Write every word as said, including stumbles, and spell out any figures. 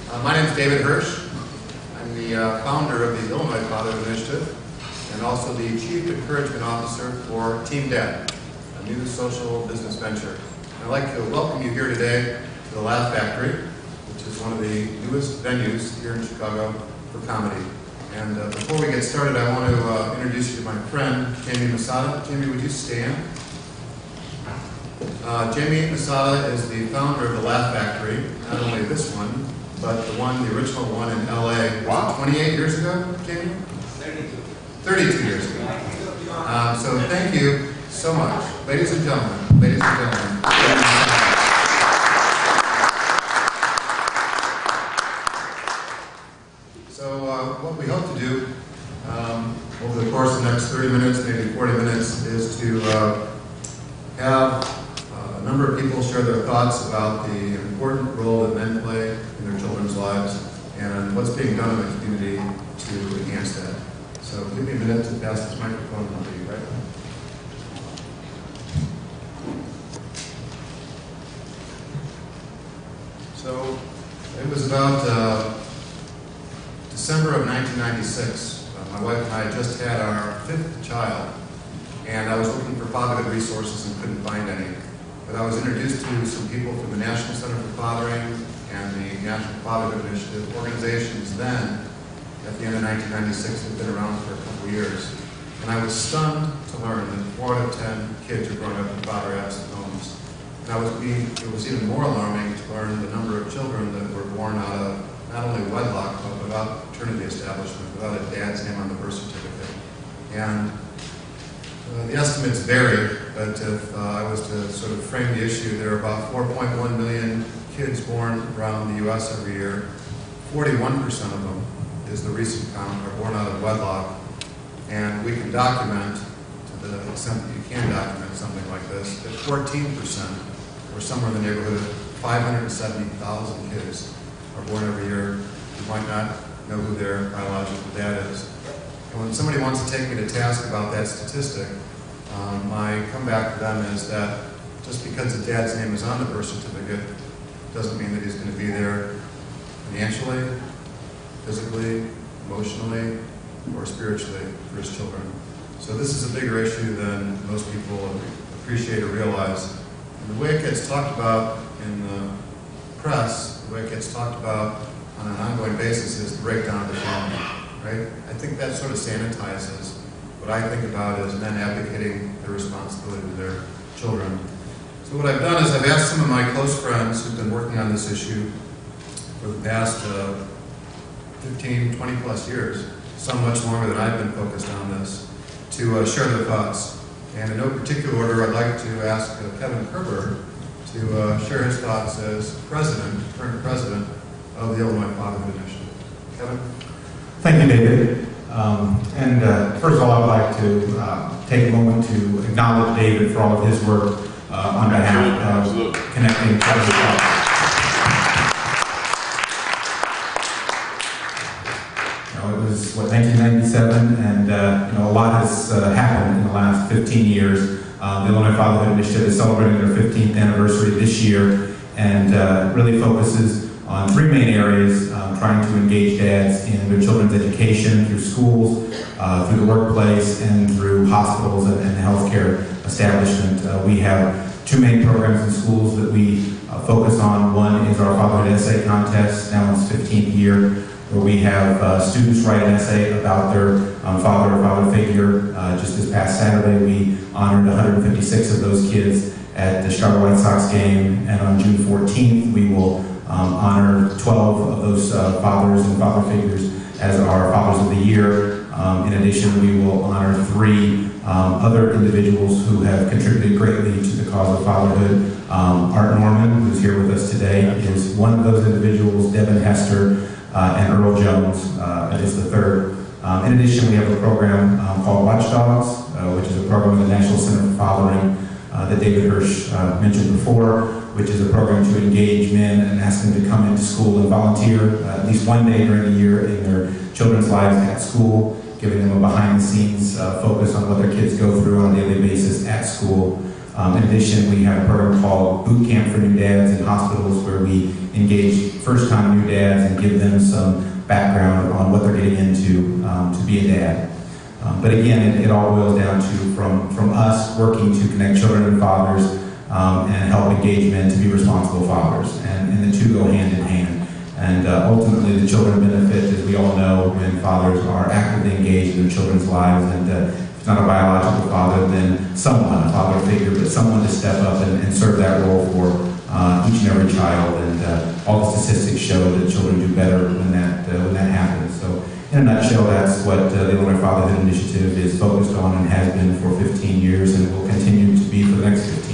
Uh, my name is David Hirsch. I'm the uh, founder of the Illinois Fatherhood Initiative and also the Chief Encouragement Officer for Team Dad, a new social business venture. I'd like to welcome you here today to the Laugh Factory, which is one of the newest venues here in Chicago for comedy. And uh, before we get started, I want to uh, introduce you to my friend, Jamie Masada. Jamie, would you stand? Uh, Jamie Masada is the founder of the Laugh Factory, not only this one, but the one, the original one in L A. Wow. twenty-eight years ago, Jamie? thirty-two. thirty-two years ago. Um, so thank you so much. Ladies and gentlemen, ladies and gentlemen. So uh, what we hope to do um, over the course of the next thirty minutes, maybe forty minutes, is to uh, have a number of people share their thoughts about the important role that men play in their children's lives and what's being done in the community to enhance that. So give me a minute to pass this microphone on to you, right? So it was about uh, December of nineteen ninety-six. Uh, my wife and I just had our fifth child, and I was looking for fatherhood resources and couldn't find any. But I was introduced to some people from the National Center for Fathering and the National Fatherhood Initiative, organizations then, at the end of nineteen ninety-six, had been around for a couple years. And I was stunned to learn that four out of ten kids are growing up in father-absent homes. And I was being, it was even more alarming to learn the number of children that were born out of not only wedlock, but without paternity establishment, without a dad's name on the birth certificate. And Uh, the estimates vary, but if uh, I was to sort of frame the issue, there are about four point one million kids born around the U S every year. forty-one percent of them is the recent count, are born out of wedlock. And we can document, to the extent that you can document something like this, that fourteen percent, or somewhere in the neighborhood of five hundred seventy thousand kids are born every year who might not know who their biological dad is. And when somebody wants to take me to task about that statistic, um, my comeback to them is that just because the dad's name is on the birth certificate doesn't mean that he's going to be there financially, physically, emotionally, or spiritually for his children. So this is a bigger issue than most people appreciate or realize. And the way it gets talked about in the press, the way it gets talked about on an ongoing basis is the breakdown of the family. Right? I think that sort of sanitizes what I think about as men advocating their responsibility to their children. So what I've done is I've asked some of my close friends who've been working on this issue for the past uh, fifteen, twenty plus years, some much longer than I've been focused on this, to uh, share their thoughts. And in no particular order, I'd like to ask uh, Kevin Kerber to uh, share his thoughts as president, current president of the Illinois Fatherhood Initiative. Kevin? Thank you, David. Um, and uh, first of all, I would like to uh, take a moment to acknowledge David for all of his work uh, on behalf of connecting children. You know, it was, what, nineteen ninety-seven, and uh, you know, a lot has uh, happened in the last fifteen years. Uh, the Illinois Fatherhood Initiative is celebrating their fifteenth anniversary this year, and uh, really focuses on three main areas, uh, trying to engage dads in their children's education through schools, uh, through the workplace, and through hospitals and, and healthcare establishment. Uh, we have two main programs in schools that we uh, focus on. One is our Fatherhood Essay Contest, now in its fifteenth year, where we have uh, students write an essay about their um, father or father figure. Uh, just this past Saturday, we honored one hundred fifty-six of those kids at the Chicago White Sox game, and on June fourteenth, we will Um, honor twelve of those uh, fathers and father figures as our Fathers of the Year. Um, in addition, we will honor three um, other individuals who have contributed greatly to the cause of fatherhood. Um, Art Norman, who's here with us today, is one of those individuals. Devin Hester uh, and Earl Jones uh, is the third. Um, in addition, we have a program um, called Watchdogs, uh, which is a program of the National Center for Fathering uh, that David Hirsch uh, mentioned before, which is a program to engage men and ask them to come into school and volunteer uh, at least one day during the year in their children's lives at school, giving them a behind-the-scenes uh, focus on what their kids go through on a daily basis at school. Um, in addition, we have a program called Boot Camp for New Dads in hospitals where we engage first-time new dads and give them some background on what they're getting into um, to be a dad. Um, but again, it, it all boils down to from, from us working to connect children and fathers um, and help engage men to be responsible fathers. And, and the two go hand in hand. And uh, ultimately, the children benefit, as we all know, when fathers are actively engaged in their children's lives. And uh, if it's not a biological father, then someone, a father figure, but someone to step up and, and serve that role for uh, each and every child. And uh, all the statistics show that children do better when that uh, when that happens. So, in a nutshell, that's what uh, the Illinois Fatherhood Initiative is focused on and has been for fifteen years, and will continue to be for the next fifteen.